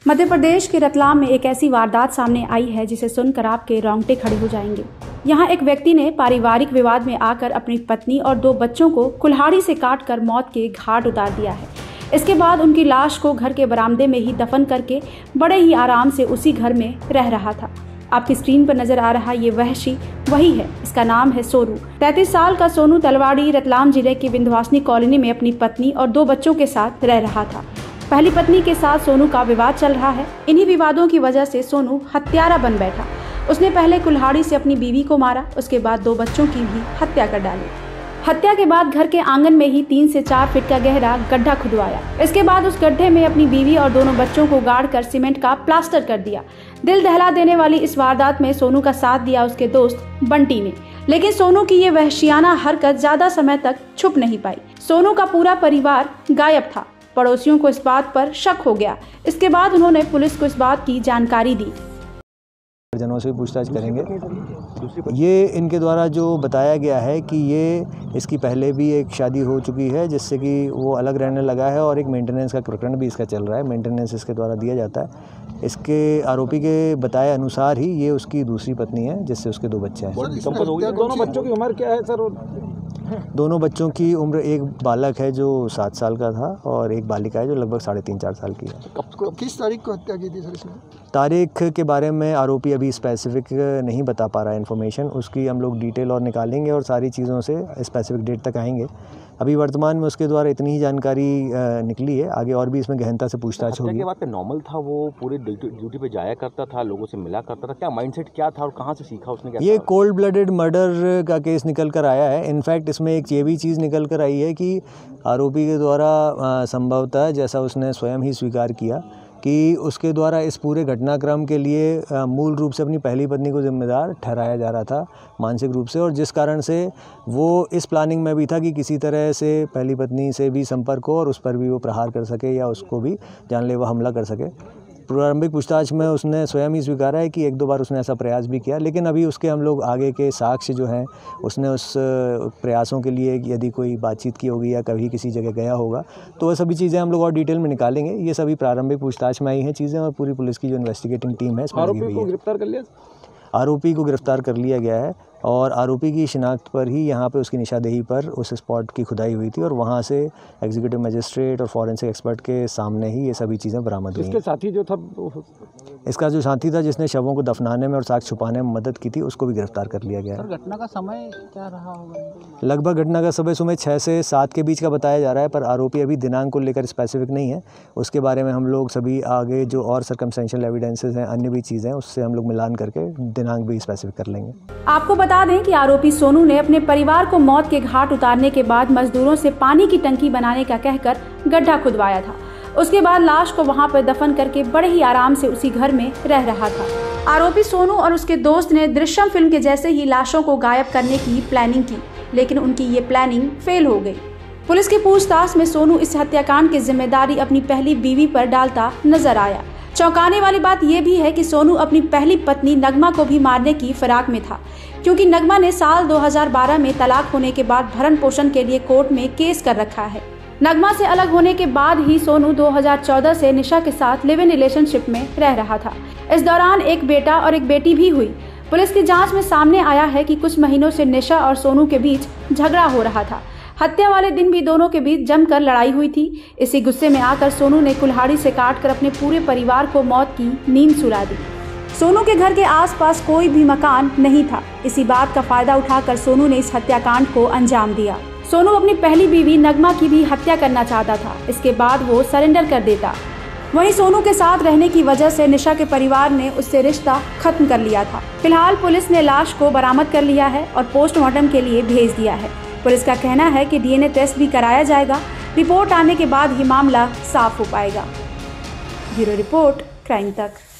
मध्य प्रदेश के रतलाम में एक ऐसी वारदात सामने आई है जिसे सुनकर आपके रोंगटे खड़े हो जाएंगे। यहाँ एक व्यक्ति ने पारिवारिक विवाद में आकर अपनी पत्नी और 2 बच्चों को कुल्हाड़ी से काटकर मौत के घाट उतार दिया है। इसके बाद उनकी लाश को घर के बरामदे में ही दफन करके बड़े ही आराम से उसी घर में रह रहा था। आपकी स्क्रीन पर नजर आ रहा ये वहशी वही है। इसका नाम है सोनू। 33 साल का सोनू तलवाड़ी रतलाम जिले की विंध्यवासिनी कॉलोनी में अपनी पत्नी और 2 बच्चों के साथ रह रहा था। पहली पत्नी के साथ सोनू का विवाद चल रहा है। इन्हीं विवादों की वजह से सोनू हत्यारा बन बैठा। उसने पहले कुल्हाड़ी से अपनी बीवी को मारा, उसके बाद 2 बच्चों की भी हत्या कर डाली। हत्या के बाद घर के आंगन में ही 3 से 4 फीट का गहरा गड्ढा खुदवाया। इसके बाद उस गड्ढे में अपनी बीवी और दोनों बच्चों को गाड़कर सीमेंट का प्लास्टर कर दिया। दिल दहला देने वाली इस वारदात में सोनू का साथ दिया उसके दोस्त बंटी ने, लेकिन सोनू की ये वहशियाना हरकत ज्यादा समय तक छुप नहीं पाई। सोनू का पूरा परिवार गायब था। पड़ोसियों को इस बात पर शक हो गया। इसके बाद उन्होंने पुलिस को इस बात की जानकारी दी। जनों से पूछताछ करेंगे। ये इनके द्वारा जो बताया गया है कि ये इसकी पहले भी एक शादी हो चुकी है जिससे कि वो अलग रहने लगा है और एक मेंटेनेंस का प्रकरण भी इसका चल रहा है। मेंटेनेंस इसके द्वारा दिया जाता है। इसके आरोपी के बताए अनुसार ही ये उसकी दूसरी पत्नी है जिससे उसके 2 बच्चे हैं। दोनों बच्चों की उम्र क्या है सर? दोनों बच्चों की उम्र, एक बालक है जो 7 साल का था और एक बालिका है जो लगभग 3.5-4 साल की है। किस तारीख को हत्या की थी सर इसने? तारीख के बारे में आरोपी अभी स्पेसिफिक नहीं बता पा रहा है इन्फॉर्मेशन। उसकी हम लोग डिटेल और निकालेंगे और सारी चीज़ों से स्पेसिफिक डेट तक आएंगे। अभी वर्तमान में उसके द्वारा इतनी ही जानकारी निकली है। आगे और भी इसमें गहनता से पूछताछ होगी। के बाद नॉर्मल था, वो पूरे ड्यूटी पे जाया करता था, लोगों से मिला करता था, क्या माइंडसेट क्या था और कहाँ से सीखा उसने? क्या ये कोल्ड ब्लडेड मर्डर का केस निकल कर आया है। इनफैक्ट इसमें एक ये भी चीज़ निकल कर आई है कि आरोपी के द्वारा संभवतः, जैसा उसने स्वयं ही स्वीकार किया, कि उसके द्वारा इस पूरे घटनाक्रम के लिए मूल रूप से अपनी पहली पत्नी को जिम्मेदार ठहराया जा रहा था मानसिक रूप से, और जिस कारण से वो इस प्लानिंग में भी था कि किसी तरह से पहली पत्नी से भी संपर्क हो और उस पर भी वो प्रहार कर सके या उसको भी जानलेवा हमला कर सके। प्रारंभिक पूछताछ में उसने स्वयं ही स्वीकारा है कि 1-2 बार उसने ऐसा प्रयास भी किया, लेकिन अभी उसके हम लोग आगे के साक्ष्य जो हैं, उसने उस प्रयासों के लिए यदि कोई बातचीत की होगी या कभी किसी जगह गया होगा तो वह सभी चीज़ें हम लोग और डिटेल में निकालेंगे। ये सभी प्रारंभिक पूछताछ में आई हैं चीज़ें और पूरी पुलिस की जो इन्वेस्टिगेटिंग टीम है इसमें लगी हुई है। गिरफ्तार कर लिया? आरोपी को गिरफ्तार कर लिया गया है और आरोपी की शिनाख्त पर ही यहाँ पे उसकी निशानदेही पर उस स्पॉट की खुदाई हुई थी और वहाँ से एग्जीक्यूटिव मजिस्ट्रेट और फॉरेंसिक एक्सपर्ट के सामने ही ये सभी चीज़ें बरामद हुई। इसके साथी जो था, इसका जो साथी था जिसने शवों को दफनाने में और साक्ष्य छुपाने में मदद की थी, उसको भी गिरफ्तार कर लिया गया है। घटना का समय क्या रहा होगा? लगभग घटना का समय 6 से 7 के बीच का बताया जा रहा है, पर आरोपी अभी दिनांक को लेकर स्पेसिफिक नहीं है। उसके बारे में हम लोग सभी आगे जो और सर्कमस्टेंशियल एविडेंसेस हैं, अन्य भी चीज़ें, उससे हम लोग मिलान करके दिनांक भी स्पेसिफिक कर लेंगे। आपको बता दें कि आरोपी सोनू ने अपने परिवार को मौत के घाट उतारने के बाद मजदूरों से पानी की टंकी बनाने का कहकर गड्ढा खुदवाया था। उसके बाद लाश को वहां पर दफन करके बड़े ही आराम से उसी घर में रह रहा था। आरोपी सोनू और उसके दोस्त ने दृश्यम फिल्म के जैसे ही लाशों को गायब करने की प्लानिंग की, लेकिन उनकी ये प्लानिंग फेल हो गई। पुलिस की पूछताछ में सोनू इस हत्याकांड की जिम्मेदारी अपनी पहली बीवी पर डालता नजर आया। चौंकाने वाली बात यह भी है कि सोनू अपनी पहली पत्नी नगमा को भी मारने की फिराक में था, क्योंकि नगमा ने साल 2012 में तलाक होने के बाद भरण पोषण के लिए कोर्ट में केस कर रखा है। नगमा से अलग होने के बाद ही सोनू 2014 से निशा के साथ लिव इन रिलेशनशिप में रह रहा था। इस दौरान एक बेटा और एक बेटी भी हुई। पुलिस की जांच में सामने आया है कि कुछ महीनों से निशा और सोनू के बीच झगड़ा हो रहा था। हत्या वाले दिन भी दोनों के बीच जमकर लड़ाई हुई थी। इसी गुस्से में आकर सोनू ने कुल्हाड़ी से काटकर अपने पूरे परिवार को मौत की नींद सुला दी। सोनू के घर के आसपास कोई भी मकान नहीं था। इसी बात का फायदा उठाकर सोनू ने इस हत्याकांड को अंजाम दिया। सोनू अपनी पहली बीवी नगमा की भी हत्या करना चाहता था। इसके बाद वो सरेंडर कर देता। वहीं सोनू के साथ रहने की वजह से निशा के परिवार ने उससे रिश्ता खत्म कर लिया था। फिलहाल पुलिस ने लाश को बरामद कर लिया है और पोस्टमार्टम के लिए भेज दिया है। पुलिस का कहना है कि डीएनए टेस्ट भी कराया जाएगा। रिपोर्ट आने के बाद ही मामला साफ हो पाएगा। ब्यूरो रिपोर्ट, क्राइम तक।